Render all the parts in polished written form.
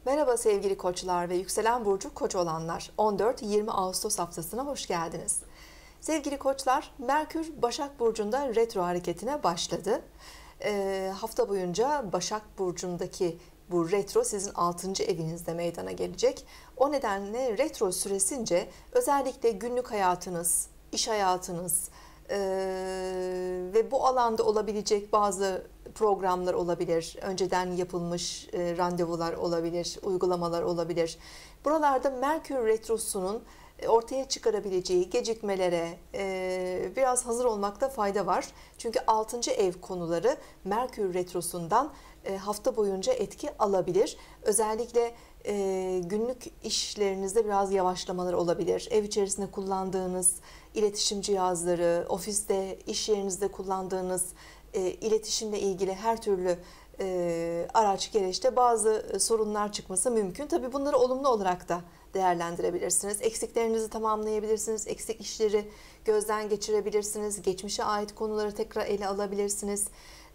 Merhaba sevgili koçlar ve yükselen burcu koç olanlar. 14-20 Ağustos haftasına hoş geldiniz. Sevgili koçlar, Merkür Başak Burcu'nda retro hareketine başladı. Hafta boyunca Başak Burcu'ndaki bu retro sizin 6. evinizde meydana gelecek. O nedenle retro süresince özellikle günlük hayatınız, iş hayatınız, ve bu alanda olabilecek bazı programlar olabilir, önceden yapılmış randevular olabilir, uygulamalar olabilir. Buralarda Merkür Retrosu'nun ortaya çıkarabileceği gecikmelere biraz hazır olmakta fayda var. Çünkü 6. ev konuları Merkür Retrosu'ndan hafta boyunca etki alabilir. Özellikle günlük işlerinizde biraz yavaşlamalar olabilir. Ev içerisinde kullandığınız iletişim cihazları, ofiste, iş yerinizde kullandığınız iletişimle ilgili her türlü araç gereçte bazı sorunlar çıkması mümkün. Tabii bunları olumlu olarak da değerlendirebilirsiniz. Eksiklerinizi tamamlayabilirsiniz. Eksik işleri gözden geçirebilirsiniz. Geçmişe ait konuları tekrar ele alabilirsiniz.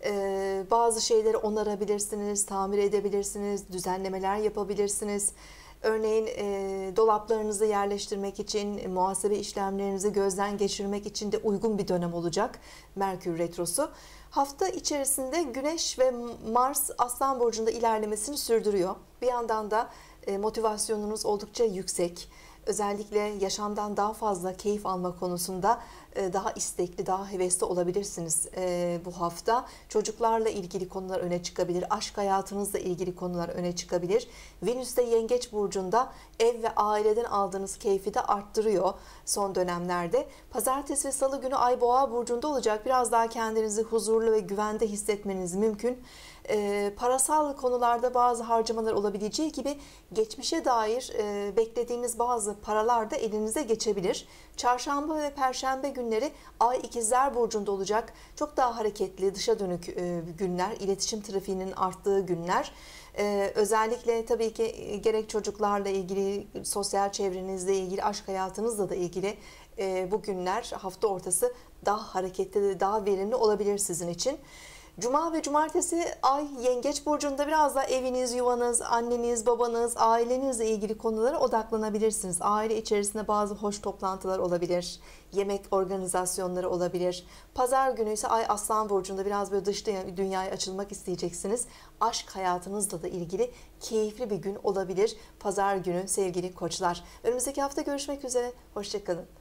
Bazı şeyleri onarabilirsiniz, tamir edebilirsiniz, düzenlemeler yapabilirsiniz. Örneğin dolaplarınızı yerleştirmek için, muhasebe işlemlerinizi gözden geçirmek için de uygun bir dönem olacak Merkür Retrosu. Hafta içerisinde Güneş ve Mars Aslan Burcu'nda ilerlemesini sürdürüyor. Bir yandan da motivasyonunuz oldukça yüksek. Özellikle yaşamdan daha fazla keyif alma konusunda daha istekli, daha hevesli olabilirsiniz bu hafta. Çocuklarla ilgili konular öne çıkabilir, aşk hayatınızla ilgili konular öne çıkabilir. Venüs de Yengeç Burcu'nda ev ve aileden aldığınız keyfi de arttırıyor son dönemlerde. Pazartesi ve Salı günü Ay Boğa Burcu'nda olacak. Biraz daha kendinizi huzurlu ve güvende hissetmeniz mümkün. Parasal konularda bazı harcamalar olabileceği gibi geçmişe dair beklediğiniz bazı paralar da elinize geçebilir. Çarşamba ve Perşembe günleri Ay İkizler Burcu'nda olacak. Çok daha hareketli, dışa dönük günler, iletişim trafiğinin arttığı günler. Özellikle tabii ki gerek çocuklarla ilgili, sosyal çevrenizle ilgili, aşk hayatınızla da ilgili bu günler, hafta ortası daha hareketli, daha verimli olabilir sizin için. Cuma ve Cumartesi Ay Yengeç Burcu'nda biraz da eviniz, yuvanız, anneniz, babanız, ailenizle ilgili konulara odaklanabilirsiniz. Aile içerisinde bazı hoş toplantılar olabilir, yemek organizasyonları olabilir. Pazar günü ise Ay Aslan Burcu'nda biraz böyle dış dünyaya açılmak isteyeceksiniz. Aşk hayatınızla da ilgili keyifli bir gün olabilir Pazar günü sevgili koçlar. Önümüzdeki hafta görüşmek üzere, hoşça kalın.